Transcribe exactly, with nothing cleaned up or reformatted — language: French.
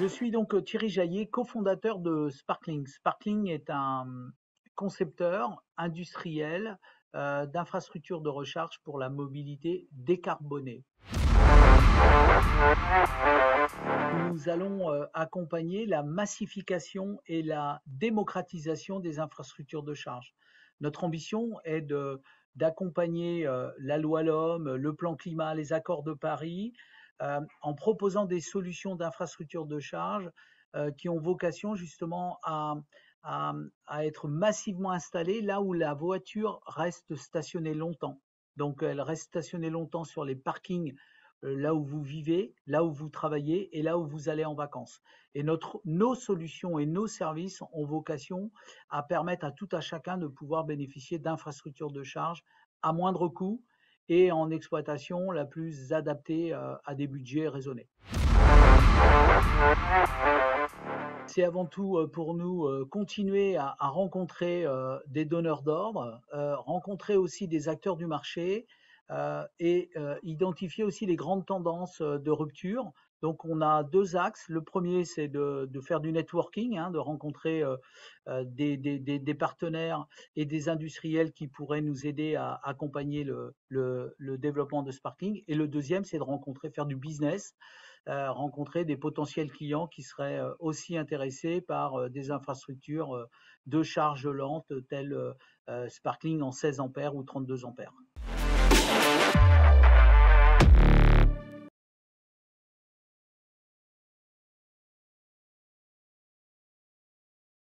Je suis donc euh, Thierry Jaillet, cofondateur de Sparkling. Sparkling est un concepteur industriel euh, d'infrastructures de recharge pour la mobilité décarbonée. Nous allons euh, accompagner la massification et la démocratisation des infrastructures de charge. Notre ambition est de d'accompagner euh, la loi l'homme, le plan climat, les accords de Paris, euh, en proposant des solutions d'infrastructures de charge euh, qui ont vocation justement à, à, à être massivement installées là où la voiture reste stationnée longtemps. Donc elle reste stationnée longtemps sur les parkings euh, là où vous vivez, là où vous travaillez et là où vous allez en vacances. Et notre, nos solutions et nos services ont vocation à permettre à tout à chacun de pouvoir bénéficier d'infrastructures de charge à moindre coût et en exploitation la plus adaptée euh, à des budgets raisonnés. C'est avant tout euh, pour nous euh, continuer à, à rencontrer euh, des donneurs d'ordre, euh, rencontrer aussi des acteurs du marché euh, et euh, identifier aussi les grandes tendances euh, de rupture. Donc on a deux axes. Le premier, c'est de, de faire du networking, hein, de rencontrer euh, euh, des, des, des, des partenaires et des industriels qui pourraient nous aider à accompagner le, le, le développement de Sparkling. Et le deuxième, c'est de rencontrer, faire du business, euh, rencontrer des potentiels clients qui seraient euh, aussi intéressés par euh, des infrastructures euh, de charge lente telles euh, Sparkling en seize ampères ou trente-deux ampères.